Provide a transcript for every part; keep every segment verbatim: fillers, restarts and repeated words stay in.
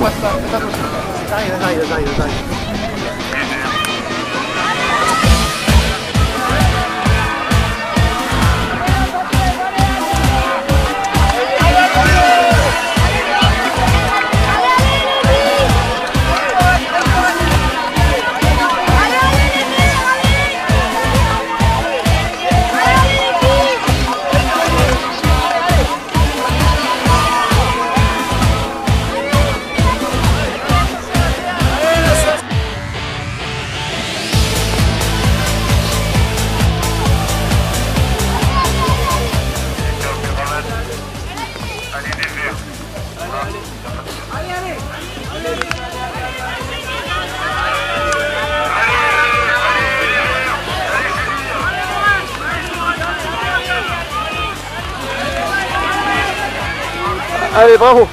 basta, faites attention. Ça arrive, ça arrive, ça arrive, ça arrive. Allez, bravo.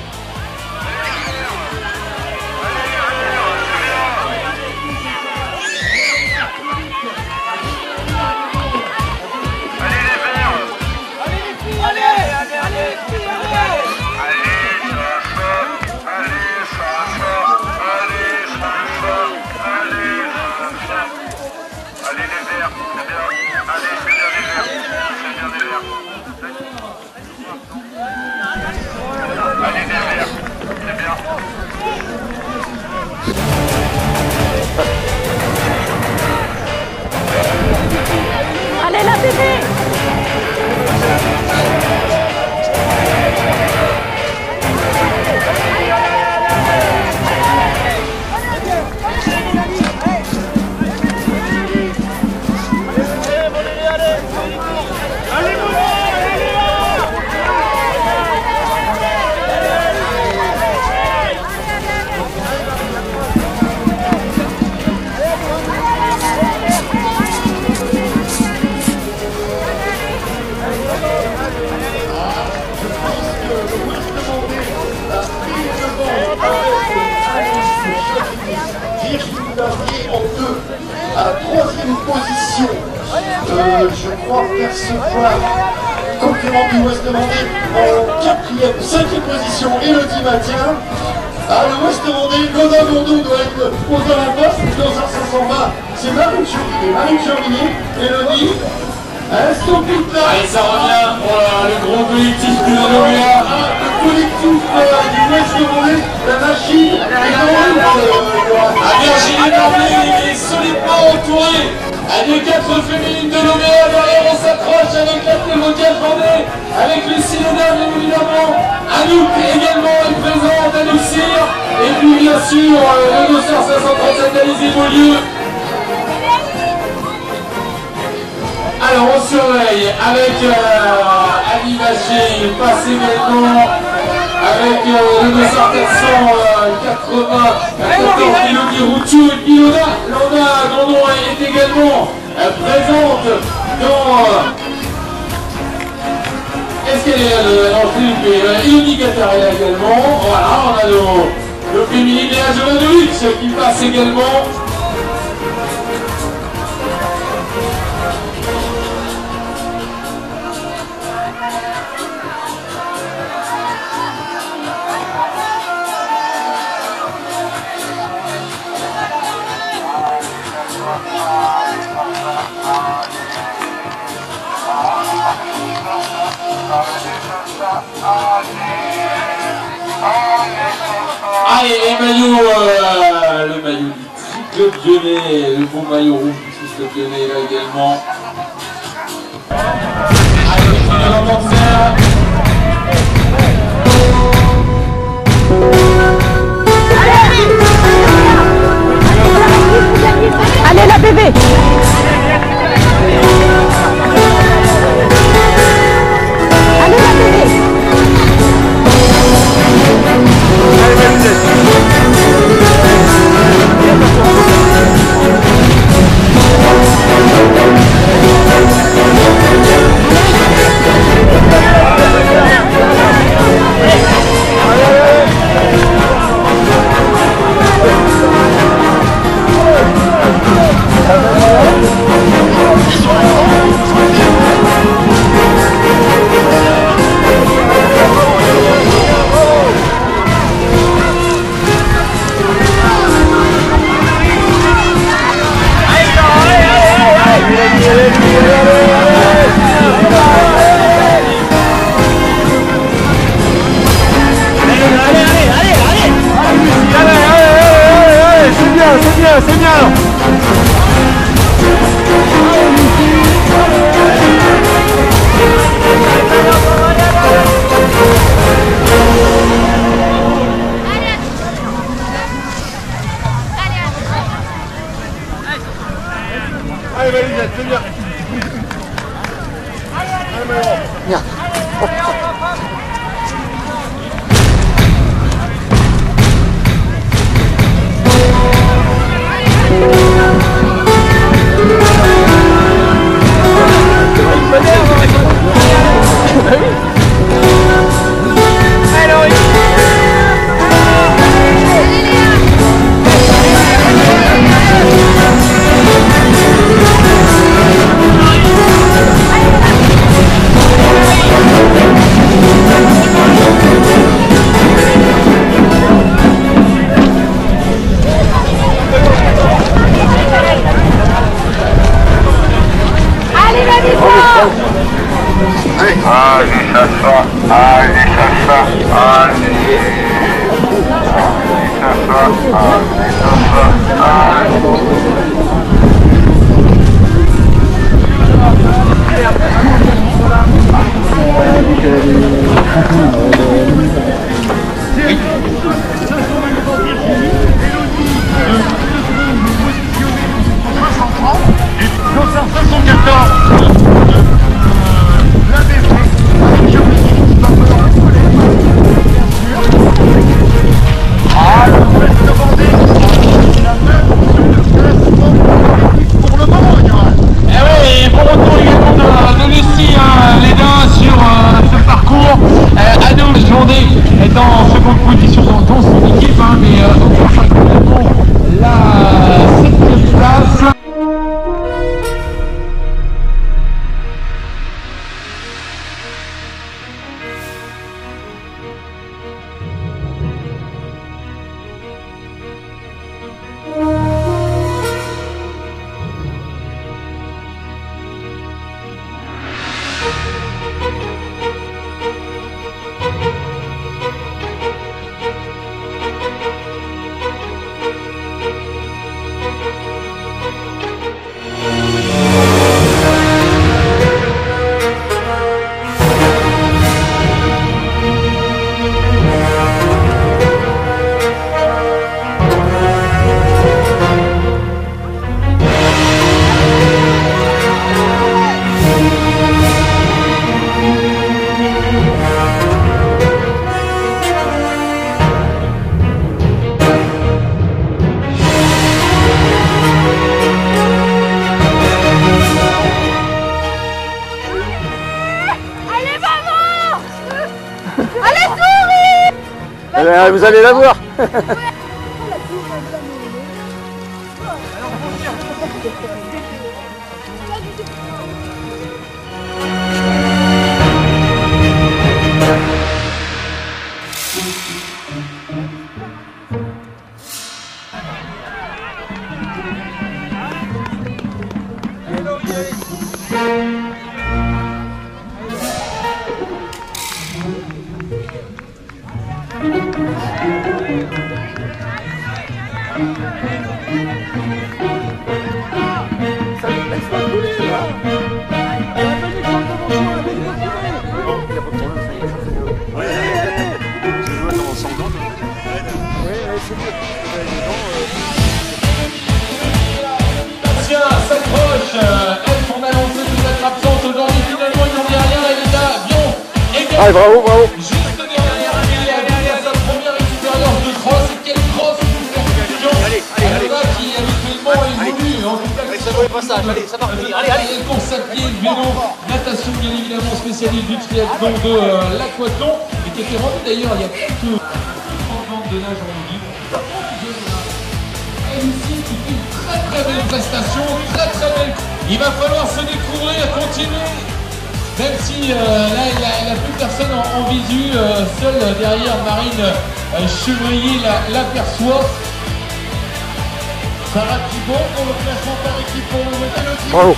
Allez la bébé. À la troisième position, euh, je crois percevoir concurrent du Ouest Vendée en quatrième, cinquième position, Elodie maintient. Ah, le Ouest Vendée, Godin Bourdou doit être aux avant-postes, dans un cinq cent vingt, c'est Marine Churmier. Marine Churmier, Elodie, elles sont toutes là. Allez, ça revient pour euh, le gros collectif de la Lauréat. Le collectif euh, du Ouest Vendée, la machine est en route. À Virginie Normée, il est solidement entouré. À deux quatre féminines de Lauréat, derrière on s'accroche avec la Témocal Vendée, avec les Silonales évidemment. Anouk également est présente, Anouk Cyr. Et puis bien sûr euh, le deux cent cinq cent trente-sept d'Alizé Beaulieu. Alors on surveille avec euh, Ali Maché, il passe également avec euh, le deux cent quatre-vingts, quatorze Mélodie Routou et puis Lona, Lona Grandon est également euh, présente dans... Euh, Est-ce qu'elle est là de l'entrée? Elodie Gattara également, voilà, on a nos, nos féminines et Jovanovic qui passe également. Allez, les maillots, euh, le maillot du Club Lyonnais, le beau maillot rouge du Club Lyonnais là également. Allez, on finit l'entendre faire. Allez la bébé. Allez la bébé. Allez, Allez, ça soit, allez, ça soit, allez, ça soit, allez, ça soit, est en seconde position dans son équipe, hein, mais euh, donc actuellement la septième place. Allez, vous allez la voir. Tiens, s'accroche, elle qu'on a lancé de cette absence aujourd'hui, finalement il n'en est rien, elle est là, bien, égale. Allez, bravo, bravo. Juste derrière, elle a sa première expérience de cross, et quelle cross Allez, allez, allez. qui habituellement évolue, en tout cas, ça vaut le passage, allez, ça part, allez, allez. course à pied, vélo, natation bien évidemment spécialiste du triathlon de euh, l'aquathlon, et qui était rendu d'ailleurs il y a quelques trente de nage en libre. Elle ici qui fait une très très belle prestation, très très belle. Il va falloir se découvrir, continuer. Même si euh, là il n'a a plus personne en, en visu, euh, seule derrière Marine euh, Chevrier l'aperçoit. Sarah Thibault pour le classement par équipe pour le métal. Bravo.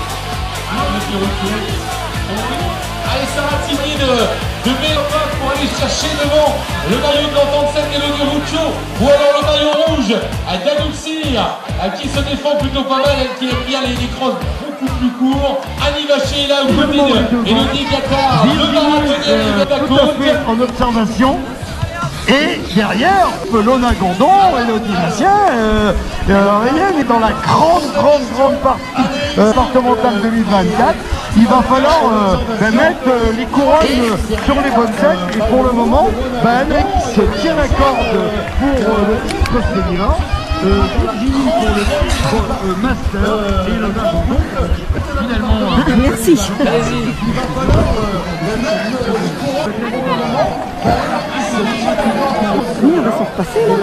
Allez, Sarah Thibault de, de Béopa pour aller chercher devant le maillot de l'Antenne et le Ruccio, ou alors le maillot rouge à Danoussi, à qui se défend plutôt pas mal, elle qui aime bien les, les crosses beaucoup plus courts. Annie Vacher est là, au côté de Elodie Gattard, le marathonnier de la côte. En observation. Et derrière, Pelona Gondon, Elodie Massien, euh, euh, est dans la grande, grande, grande partie euh, départementale deux mille vingt-quatre. Il va falloir euh, ben, mettre euh, les couronnes euh, sur les bonnes têtes. Et pour le moment, ben, un mec qui se tient la corde pour euh, le titre féminin. euh, Virginie pour le titre euh, Master et le Nagondon finalement. Euh, Merci. Allez-y. Il va falloir euh, Oui, on va s'en repasser là.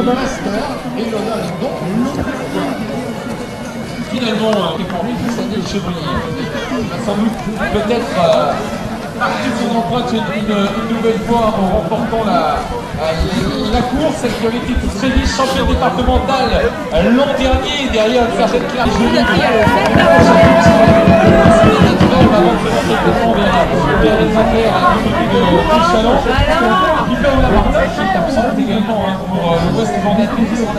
Finalement, Daniel Chevrier va sans doute peut-être euh, marquer son empreinte une, une nouvelle fois en remportant la, la course. Elle qui avait été très vite championne départementale l'an dernier derrière une certaine Claire Joly. Avant de se lancer complètement vers, vers les affaires du côté de Chalon. Nicolas Lamartin qui est absent également hein, pour euh, le West Vendée.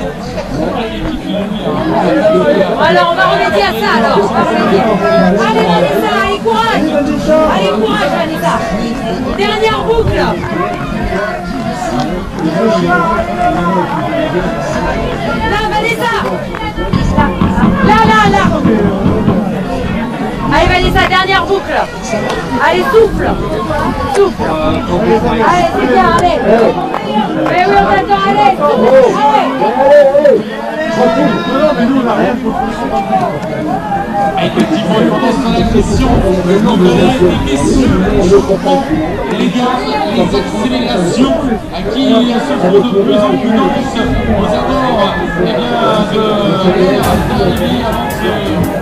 Alors on va remédier à ça alors. On va remédier. Allez Vanessa, allez courage. Allez courage Vanessa. Dernière boucle. Là Vanessa. Là là là. Allez Vanessa, dernière boucle. Allez, souffle. Souffle. Allez, c'est bien, allez. Mais oui, on t'attend, allez. Allez. Effectivement, il faut rester dans la question. Les messieurs, je comprends les gars, les accélérations à qui souffrent de plus en plus denses. Aux abords, eh bien, de l'air d'arriver avant ce...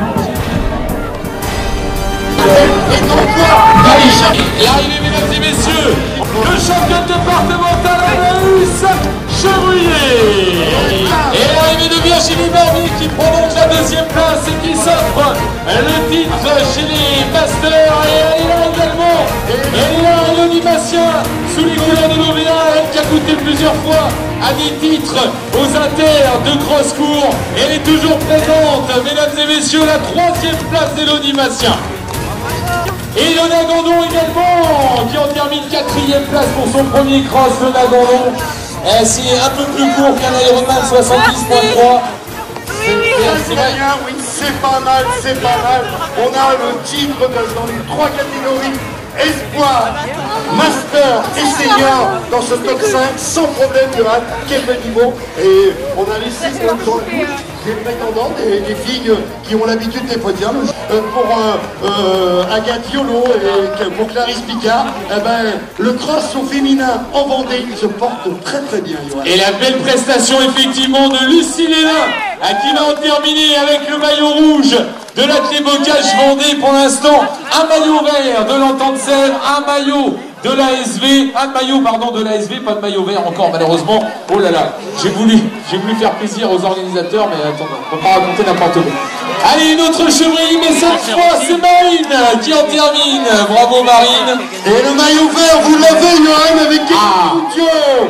L'arrivée, mesdames et messieurs, le champion départemental Anaïs Chevrier. Et l'arrivée de Virginie Barbier qui prend donc la deuxième place et qui s'offre le titre chez les Masters. Et elle est là également. Elle est là, Elodie Massien, sous les couleurs de l'O V A, elle qui a goûté plusieurs fois à des titres aux inters de cross-court. Elle est toujours présente, mesdames et messieurs, la troisième place d'Elodie Massien. Et le Nagondon également, qui en termine quatrième place pour son premier cross, le Nagondon. C'est un peu plus court qu'un Ironman soixante-dix point trois. C'est bien, oui, c'est pas mal, c'est pas mal. On a le titre dans les trois catégories. Espoir, Master et Senior dans ce top cinq, sans problème, Johan. Quel bel niveau. Et on a laissé dans des prétendants, des, des filles qui ont l'habitude des podiums. Euh, pour euh, euh, Agathe Yolo et pour Clarisse Picard, eh ben, le cross au féminin en Vendée se porte très très bien, Johan. Et la belle prestation effectivement de Lucie Léna, à qui va en terminer avec le maillot rouge de la Clé Bocage Vendée pour l'instant, un maillot vert de l'Entente Sèvres, un maillot de l'A S V, un maillot pardon de l'A S V, pas de maillot vert encore malheureusement. Oh là là, j'ai voulu, j'ai voulu faire plaisir aux organisateurs, mais attends, on ne peut pas raconter n'importe quoi. Allez, une autre chevrerie, mais cette fois c'est Marine qui en termine. Bravo Marine. Et le maillot vert, vous l'avez, Johan, avec Ah. Rouccio.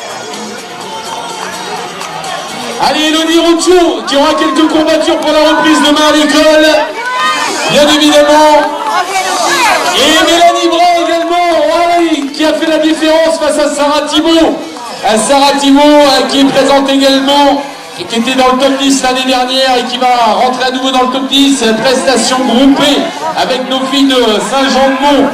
Allez, Elodie Rouccio qui aura quelques combattures pour la reprise demain à l'école, bien évidemment. Et Mélanie Bras également, oui, qui a fait la différence face à Sarah Thibault. À Sarah Thibault qui est présente également et qui était dans le top dix l'année dernière et qui va rentrer à nouveau dans le top dix. Prestation groupée avec nos filles de Saint-Jean-de-Mont.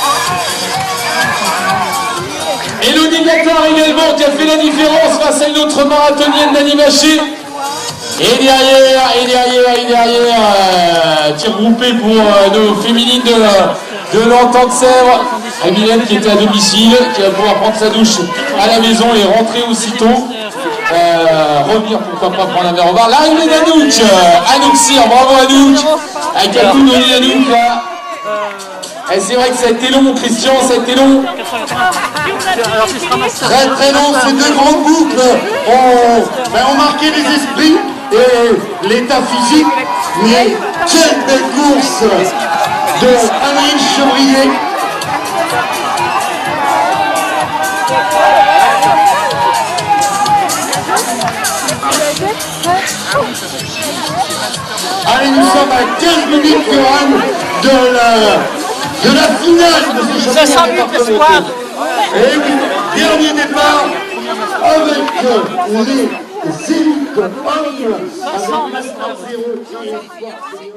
Elodie Gattard également qui a fait la différence face à une autre marathonienne d'Annie Vacher. Et derrière, et derrière, et derrière, euh, tir groupé pour euh, nos féminines de, de l'Entente Sèvres. Emilienne qui était à domicile, qui va pouvoir prendre sa douche à la maison et rentrer aussitôt. Euh, revenir pourquoi pas prendre un verre au bar. L'arrivée d'Anouk, euh, Anouk Cyr, bravo Anouk, avec un tout donné Anouk là. Et c'est vrai que ça a été long, Christian, ça a été long. Très très long, ces deux grandes boucles ont, ben, ont marqué les esprits et l'état physique. Mais quelle belle course de Anaïs Chevrier. Allez, nous sommes à quinze minutes, Johan, de la, de la finale de ce championnat départemental. Et oui, dernier départ avec les élites hommes avec Master zéro.